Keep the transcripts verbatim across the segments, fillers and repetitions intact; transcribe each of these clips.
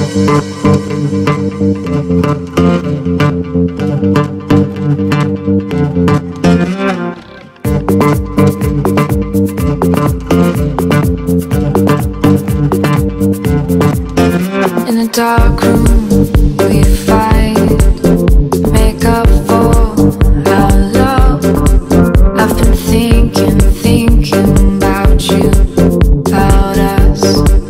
In a dark room we fight, make up for our love. I've been thinking, thinking about you, about us.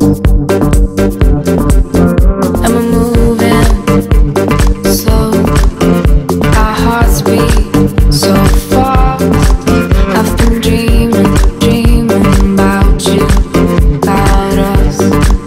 And we're moving slow, our hearts beat so fast. I've been dreaming, dreaming about you, about us.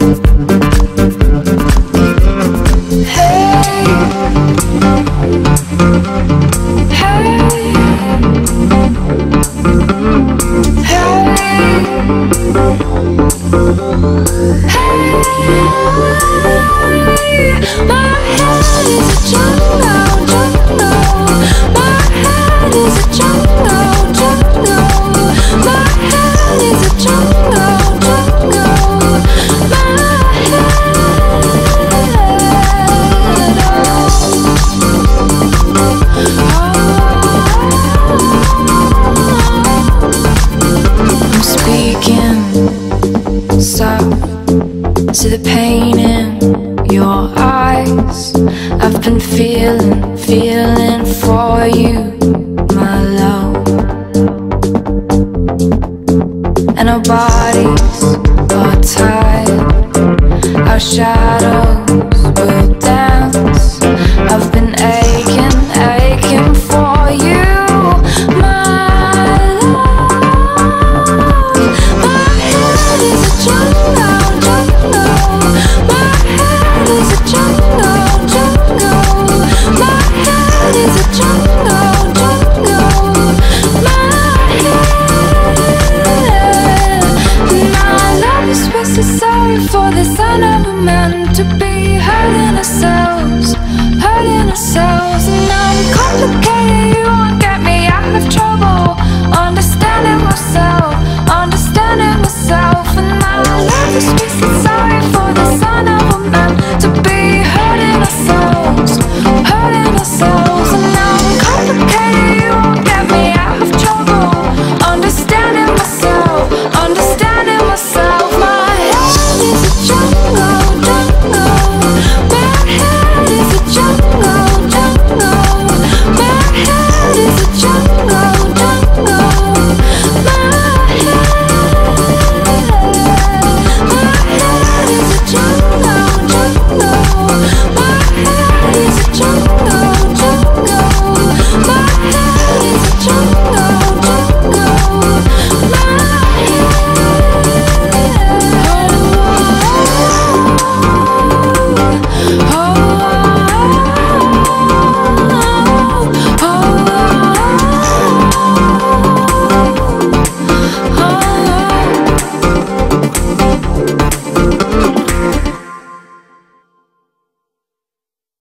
To the pain in your eyes, I've been feeling, feeling for you, my love. And our bodies are tied, our shadows will dance. I've been aching, aching for you, my love. My head is a jungle. Sorry for the sign of a man to be hurting ourselves, hurting ourselves. And I'm complicated, you won't get me out of trouble. Understanding myself, understanding myself. And my love is wasted.